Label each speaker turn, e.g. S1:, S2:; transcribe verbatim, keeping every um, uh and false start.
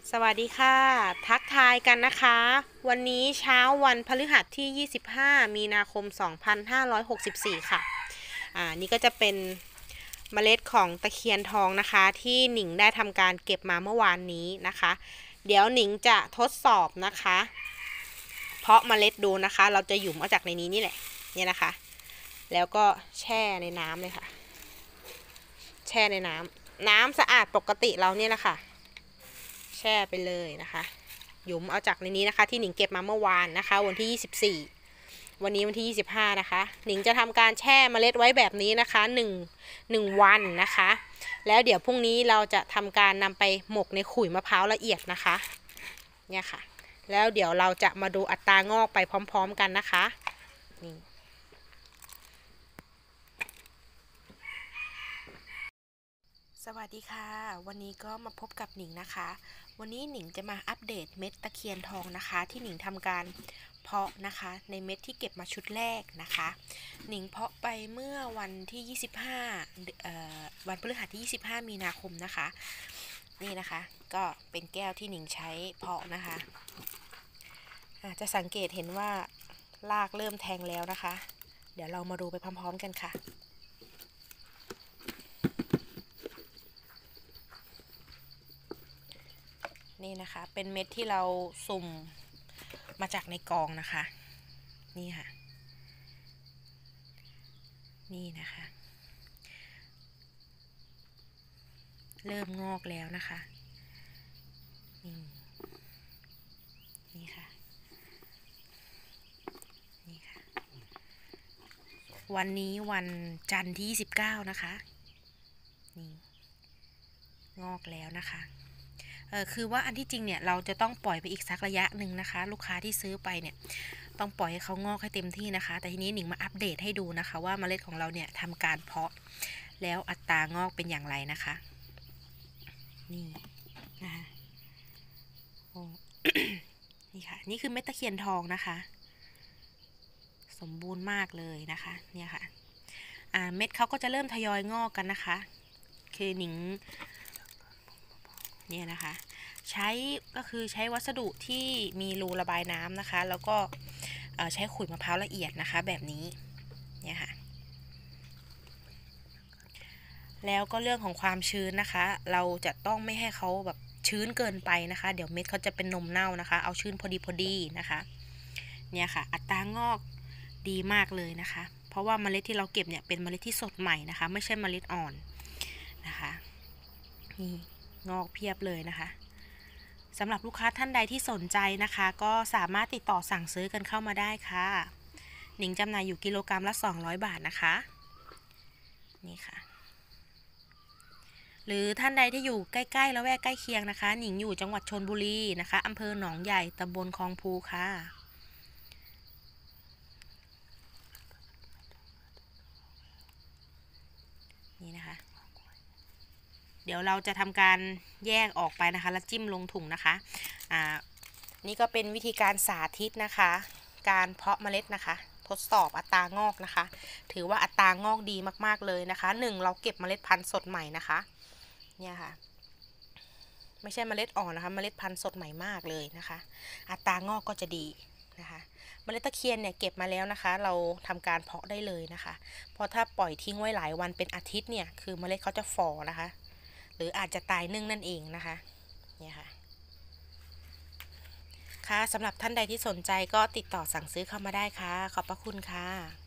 S1: สวัสดีค่ะทักทายกันนะคะวันนี้เช้าวันพฤหัสที่ยี่สิบห้ามีนาคมสองพันห้าร้อยหกสิบสี่ค่ะอ่านี่ก็จะเป็นเมล็ดของตะเคียนทองนะคะที่หนิงได้ทำการเก็บมาเมื่อวานนี้นะคะเดี๋ยวหนิงจะทดสอบนะคะเพาะเมล็ดดูนะคะเราจะหยุมเอาจากในนี้นี่แหละเนี่ยนะคะแล้วก็แช่ในน้ำเลยค่ะแช่ในน้ำน้ำสะอาดปกติเราเนี่ยนะคะแช่ไปเลยนะคะหยุมเอาจากในนี้นะคะที่หนิงเก็บมาเมื่อวานนะคะวันที่ยี่สิบสี่วันนี้วันที่ยี่สิบห้านะคะหนิงจะทำการแช่เมล็ดไว้แบบนี้นะคะหนึ่ง หนึ่งวันนะคะแล้วเดี๋ยวพรุ่งนี้เราจะทำการนำไปหมกในขุยมะพร้าวละเอียดนะคะเนี่ยค่ะแล้วเดี๋ยวเราจะมาดูอัตรางอกไปพร้อมๆกันนะคะนี่สวัสดีค่ะวันนี้ก็มาพบกับหนิงนะคะวันนี้หนิงจะมาอัปเดตเม็ดตะเคียนทองนะคะที่หนิงทำการเพาะนะคะในเม็ดที่เก็บมาชุดแรกนะคะหนิงเพาะไปเมื่อวันที่ยี่สิบห้าเอ่อวันพฤหัสที่ยี่สิบห้ามีนาคมนะคะนี่นะคะก็เป็นแก้วที่หนิงใช้เพาะนะคะจะสังเกตเห็นว่ารากเริ่มแทงแล้วนะคะเดี๋ยวเรามาดูไปพร้อมๆกันค่ะนี่นะคะเป็นเม็ดที่เราสุ่มมาจากในกองนะคะนี่ค่ะนี่นะคะเริ่มงอกแล้วนะคะนี่นี่ค่ะนี่ค่ะวันนี้วันจันทร์ที่ยี่สิบเก้านะคะนี่งอกแล้วนะคะเออคือว่าอันที่จริงเนี่ยเราจะต้องปล่อยไปอีกสักระยะหนึ่งนะคะลูกค้าที่ซื้อไปเนี่ยต้องปล่อยให้เขางอกให้เต็มที่นะคะแต่ทีนี้หนิงมาอัปเดตให้ดูนะคะว่าเมล็ดของเราเนี่ยทำการเพาะแล้วอัตรางอกเป็นอย่างไรนะคะนี่นะคะโอ้ นี่ค่ะนี่คือเม็ดตะเคียนทองนะคะสมบูรณ์มากเลยนะคะเนี่ยค่ะอ่าเม็ดเขาก็จะเริ่มทยอยงอกกันนะคะคือหนิงเนี่ยนะคะใช้ก็คือใช้วัสดุที่มีรูระบายน้ำนะคะแล้วก็ใช้ขุยมะพร้าวละเอียดนะคะแบบนี้เนี่ยค่ะแล้วก็เรื่องของความชื้นนะคะเราจะต้องไม่ให้เขาแบบชื้นเกินไปนะคะเดี๋ยวเม็ดเขาจะเป็นนมเน่านะคะเอาชื้นพอดีพอดีนะคะเนี่ยค่ะอัตรางอกดีมากเลยนะคะเพราะว่าเมล็ดที่เราเก็บเนี่ยเป็นเมล็ดที่สดใหม่นะคะไม่ใช่เมล็ดอ่อนนะคะนี่งอกเพียบเลยนะคะสำหรับลูกค้าท่านใดที่สนใจนะคะก็สามารถติดต่อสั่งซื้อกันเข้ามาได้ค่ะหนิงจำหน่ายอยู่กิโลกรัมละสองร้อยบาทนะคะนี่ค่ะหรือท่านใดที่อยู่ใกล้ๆละแวกใกล้เคียงนะคะหนิงอยู่จังหวัดชลบุรีนะคะอำเภอหนองใหญ่ตำบลคลองภูค่ะนี่นะคะเดี๋ยวเราจะทำการแยกออกไปนะคะแล้วจิ้มลงถุงนะคะอ่านี่ก็เป็นวิธีการสาธิตนะคะการเพาะเมล็ดนะคะทดสอบอัตรางอกนะคะถือว่าอัตรางอกดีมากๆเลยนะคะหนึ่งเราเก็บเมล็ดพันธุ์สดใหม่นะคะเนี่ยค่ะไม่ใช่เมล็ดอ่อนนะคะเมล็ดพันธุ์สดใหม่มากเลยนะคะอัตรางอกก็จะดีนะคะเมล็ดตะเคียนเนี่ยเก็บมาแล้วนะคะเราทำการเพาะได้เลยนะคะเพราะถ้าปล่อยทิ้งไว้หลายวันเป็นอาทิตย์เนี่ยคือเมล็ดเขาจะฝ่อนะคะหรืออาจจะตายนึ่งนั่นเองนะคะเนี่ยค่ะค่ะสำหรับท่านใดที่สนใจก็ติดต่อสั่งซื้อเข้ามาได้ค่ะขอบพระคุณค่ะ